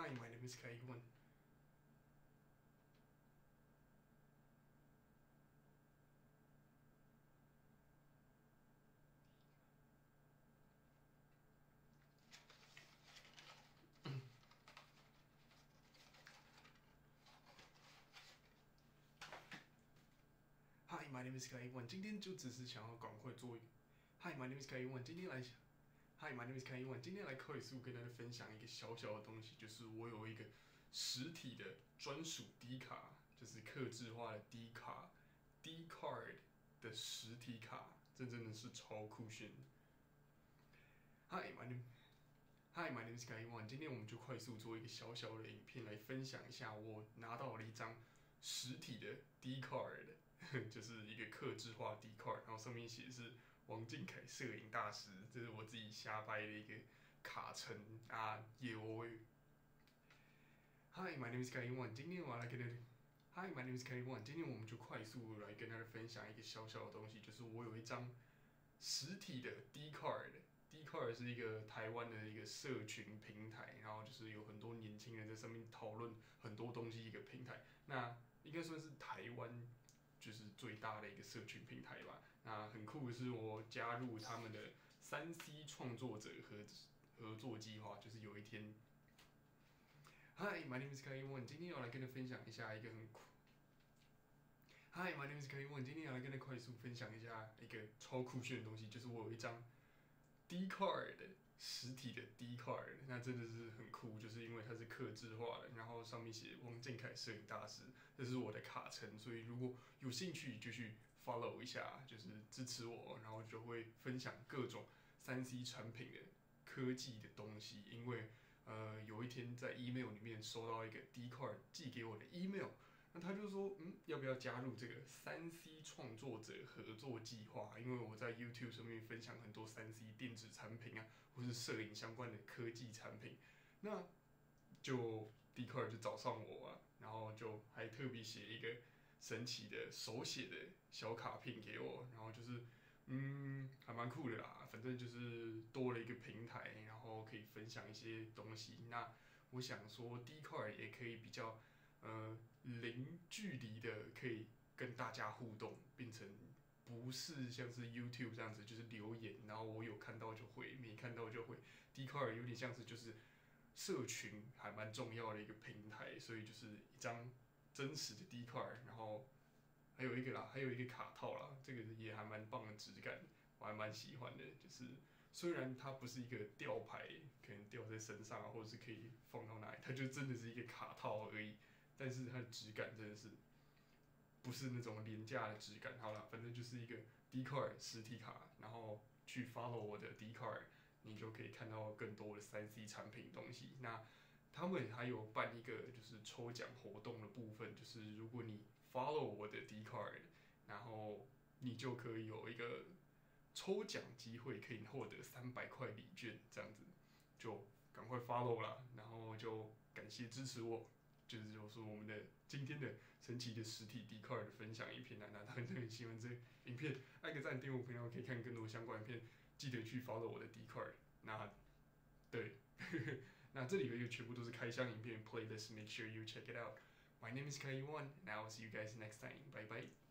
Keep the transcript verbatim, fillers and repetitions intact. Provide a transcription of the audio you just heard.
Hi, my name is Kaiwan. Hi, my name is Kaiwan. 今天就只是想要赶快做一个。Hi, my name is Kaiwan. 今天来，Hi, my name is Kaiwan. 今天来快速跟大家分享一个小小的东西，就是我有一个实体的专属 D 卡，就是客制化的 D 卡 ，D card 的实体卡，这真的是超酷炫。Hi, my name. Hi, my name is Kaiwan. 今天我们就快速做一个小小的影片来分享一下，我拿到了一张实体的 D card，就是一个客制化 D card，然后上面写的是王靖凯摄影大师，这是我自己瞎掰的一个卡层啊，也我。Hi, my name is Kaiwan. 今天我要来跟大家。Hi, my name is Kaiwan. 今天我们就快速来跟大家分享一个小小的东西，就是我有一张实体的 D card。D card 是一个台湾的一个社群平台，然后就是有很多年轻人在上面讨论很多东西一个平台。那应该算是台湾就是最大的一个社群平台吧。那很酷的是，我加入他们的三 C 创作者合合作计划，就是有一天。Hi, my name is Kaiwan. 今天要来跟大家分享一下一个很酷。Hi, my name is Kaiwan. 今天要来跟大家快速分享一下一个超酷炫的东西，就是我有一张 D card 实体的 D card， 那真的是很酷，就是因为它是客制化的，然后上面写王靖凯摄影大师，这是我的卡称，所以如果有兴趣就去 follow 一下，就是支持我，然后就会分享各种三 C 产品的科技的东西，因为呃有一天在 email 里面收到一个 D card 寄给我的 email。那他就说，嗯，要不要加入这个三 C 创作者合作计划？因为我在 YouTube 上面分享很多三 C 电子产品啊，或是摄影相关的科技产品，那就 D 克尔就找上我啊，然后就还特别写一个神奇的手写的小卡片给我，然后就是，嗯，还蛮酷的啦。反正就是多了一个平台，然后可以分享一些东西。那我想说 D 克尔也可以比较。呃，零距离的可以跟大家互动，变成不是像是 YouTube 这样子，就是留言，然后我有看到就回，没看到就回。d c a r 有点像是就是社群还蛮重要的一个平台，所以就是一张真实的 d c a r 然后还有一个啦，还有一个卡套啦，这个也还蛮棒的质感，我还蛮喜欢的。就是虽然它不是一个吊牌，可能吊在身上啊，或者是可以放到哪里，它就真的是一个卡套而已。但是它的质感真的是不是那种廉价的质感。好了，反正就是一个 D card 实体卡，然后去 follow 我的 D card， 你就可以看到更多的三 C 产品东西。那他们还有办一个就是抽奖活动的部分，就是如果你 follow 我的 D card， 然后你就可以有一个抽奖机会，可以获得三百块礼券，这样子就赶快 follow 啦，然后就感谢支持我。就是就是我们的今天的神奇的实体 D card 的分享影片啊，那当然很喜欢这个影片，按个赞，订阅我频道可以看更多相关影片，记得去 follow 我的 D card。那对，那这里有全部都是开箱影片 playlist，make sure you check it out. My name is Kaiwan, and I will see you guys next time. Bye bye.